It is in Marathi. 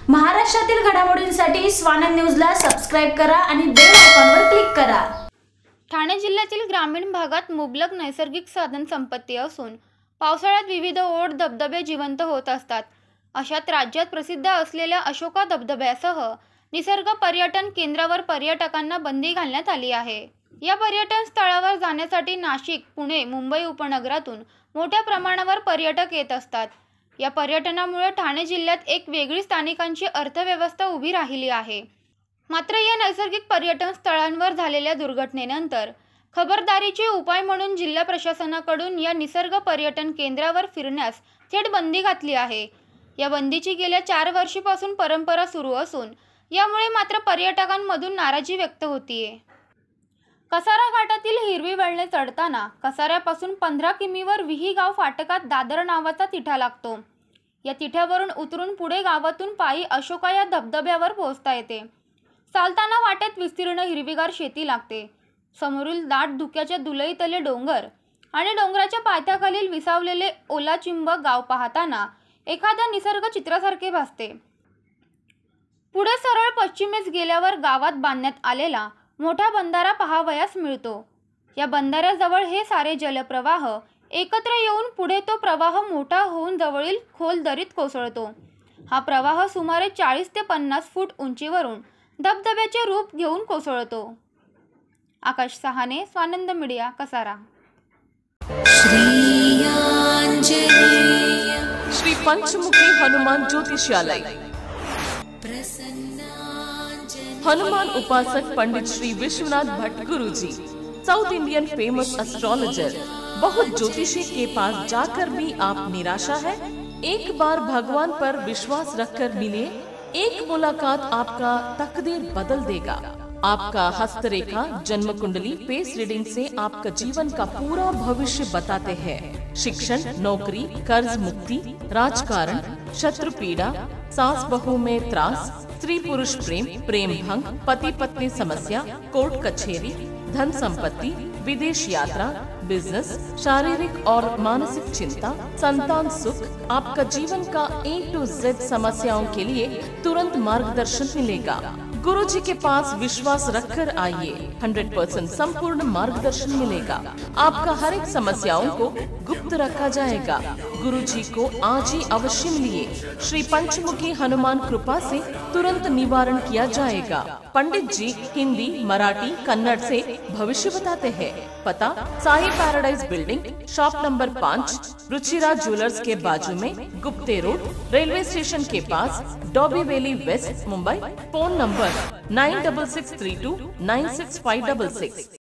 महाराष्ट्रातील घडामोडींसाठी स्वानंद न्यूजला सबस्क्राइब करा आणि बेल आयकॉनवर क्लिक करा। ठाणे जिल्ह्यातील ग्रामीण भागात मुबलक नैसर्गिक साधन संपत्ती असून पावसाळ्यात विविध ओढ धबधबे जिवंत होत असतात। अशात राज्यात प्रसिद्ध असलेल्या अशोका धबधब्यासह निसर्ग पर्यटन केंद्रावर पर्यटकांना बंदी घालण्यात आली आहे। या पर्यटन स्थळावर जाण्यासाठी नाशिक, पुणे, मुंबई उपनगरातून मोठ्या प्रमाणावर पर्यटक येत असतात। या पर्यटनामुळे ठाणे जिल्ह्यात एक वेगळी स्थानिकांची अर्थव्यवस्था उभी राहिली आहे। मात्र या नैसर्गिक पर्यटन स्थळांवर झालेल्या दुर्घटनेनंतर खबरदारीचे उपाय म्हणून जिल्हा प्रशासनाकडून या निसर्ग पर्यटन केंद्रावर फिरण्यास थेट बंदी घातली आहे। या बंदीची गेल्या 4 वर्षांपासून परंपरा सुरू असून यामुळे मात्र पर्यटकांमधून नाराजी व्यक्त होतीये। कसारा घाटातील हिरवी वळणे चढताना कसाऱ्यापासून 15 किमीवर विहीगाव फाटकात दादर नावाचा तिठा लागतो। या तिठ्यावरून उतरून पुढे गावातून पायी अशोका या धबधब्यावर पोहोचता येते। चालताना वाटेत विस्तीर्ण हिरवीगार शेती लागते। समोरील दाट धुक्याच्या धुलईतले डोंगर आणि डोंगराच्या पायथ्याखालील विसावलेले ओलाचिंब गाव पाहताना एखाद्या निसर्ग चित्रासारखे भासते। पुढे सरळ पश्चिमेस गेल्यावर गावात बांधण्यात आलेला मोठा बंधारा पाहावयास मिळतो। या बंधाऱ्याजवळ हे सारे जलप्रवाह एकत्र येऊन पुढे तो प्रवाह मोठा होऊन जवळील खोल दरीत कोसळतो। हा प्रवाह सुमारे 40 ते 50 फूट उंचीवरून धबधब्याचे रूप घेऊन कोसळतो। आकाश सहाने, स्वानंद मीडिया, कसारा। श्री पंचमुखी हनुमान ज्योतिषालय, हनुमान उपासक पंडित श्री विश्वनाथ भट्ट गुरुजी, साउथ इंडियन फेमस एस्ट्रोलॉजर। बहुत ज्योतिषी के पास जाकर भी आप निराशा है? एक बार भगवान पर विश्वास रखकर मिले, एक मुलाकात आपका तकदीर बदल देगा। आपका हस्तरेखा, जन्म कुंडली, फेस रीडिंग से आपका जीवन का पूरा भविष्य बताते हैं। शिक्षण, नौकरी, कर्ज मुक्ति, राजकारण, शत्रु पीड़ा, सास बहू में त्रास, स्त्री पुरुष प्रेम, प्रेम भंग, पति पत्नी समस्या, कोर्ट कचहरी, धन संपत्ति, विदेश यात्रा, बिजनेस, शारीरिक और मानसिक चिंता, संतान सुख, आपका जीवन का A to Z समस्याओं के लिए तुरंत मार्गदर्शन मिलेगा। गुरुजी के पास विश्वास रखकर आइए, 100% संपूर्ण मार्गदर्शन मिलेगा। आपका हर एक समस्याओं को गुप्त रखा जाएगा। गुरुजी को आज ही अवश्य मिलिए। श्री पंचमुखी हनुमान कृपा से तुरंत निवारण किया जाएगा। पंडित जी हिंदी, मराठी, कन्नड़ से भविष्य बताते हैं। पता Sai paradise building, shop number 5, Ruchira jewellers के बाजू में, गुप्ते रोड, रेलवे स्टेशन के पास, Dombivli west, Mumbai. Phone number 9663296566।